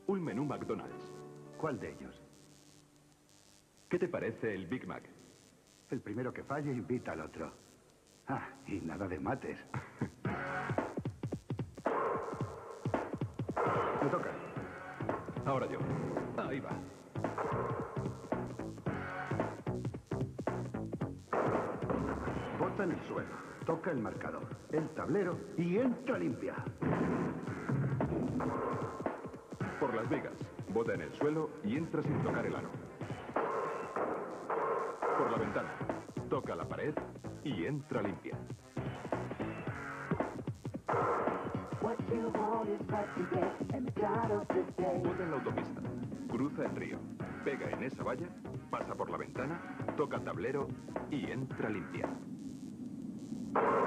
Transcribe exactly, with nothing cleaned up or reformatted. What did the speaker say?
un menú McDonald's. ¿Cuál de ellos? ¿Qué te parece el Big Mac? El primero que falle invita al otro. Ah, y nada de mates. Me toca. Ahora yo. Ahí va. Bota en el suelo, toca el marcador, el tablero y entra limpia. Por las vigas, bota en el suelo y entra sin tocar el aro. Por la ventana, toca la pared y entra limpia. Bota en la autopista, cruza el río, pega en esa valla, pasa por la ventana, toca tablero y entra limpia.